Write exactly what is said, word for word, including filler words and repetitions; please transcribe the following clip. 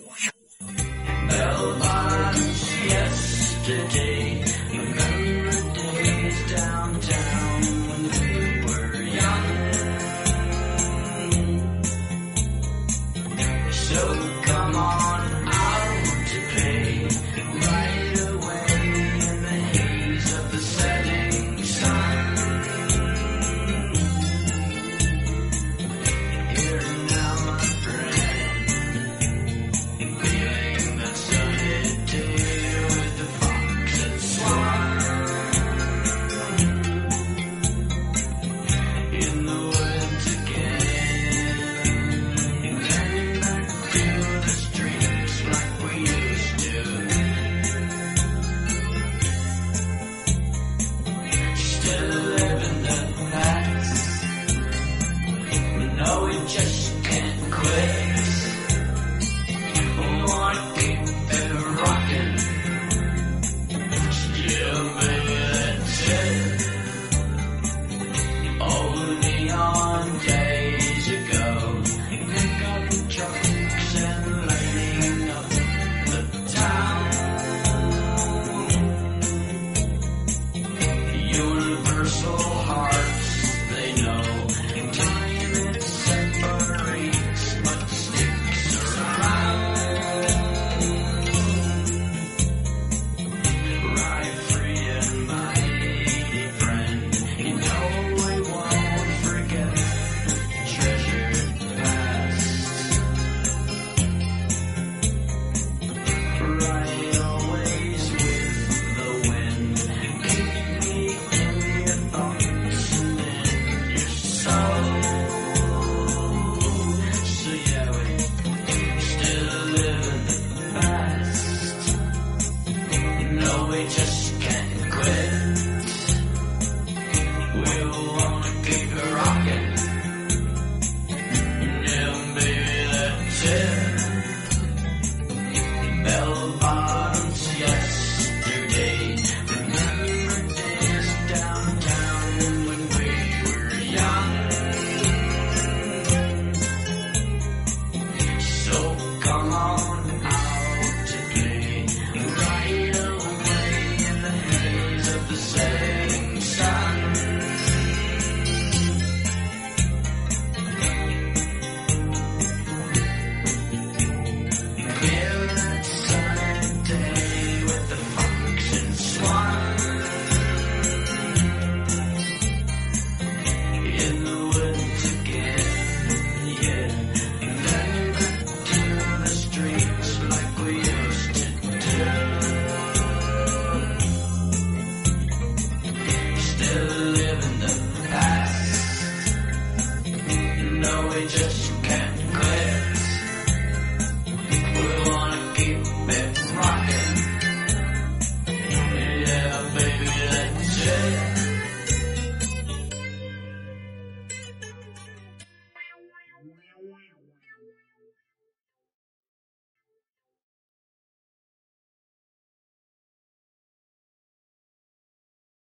Bellbottoms yesterday. Remember the days downtown when we were young. So come on out to play right away in the haze of the setting sun. Here now, my friend, feeling that sunny day with the Fox and Swan in the woods again, heading back to the streets like we used to. Still living the past. No, we just can't quit. Wanna keep it rockin'. Still, baby, that's it. Old neon days ago. Pick up the trucks and lighting up the town. Universal hearts, they know. Time it separates, but sticks around. Ride free and mighty friend. You know we won't forget treasured past. Ride always with the wind. Keep me in your thoughts and in your soul. So yeah, we still live in the past. No, we just can't quit. We wanna keep it rockin'. Yeah, baby, that's it. Bellbottoms yesterday. Remember days downtown when we were young. So come on out to play right away in the haze of the setting sun. Feel that sunny day with the Fox and Swan in the woods again, yeah. And then back to the streets like we used to do. Still living the past. No, we just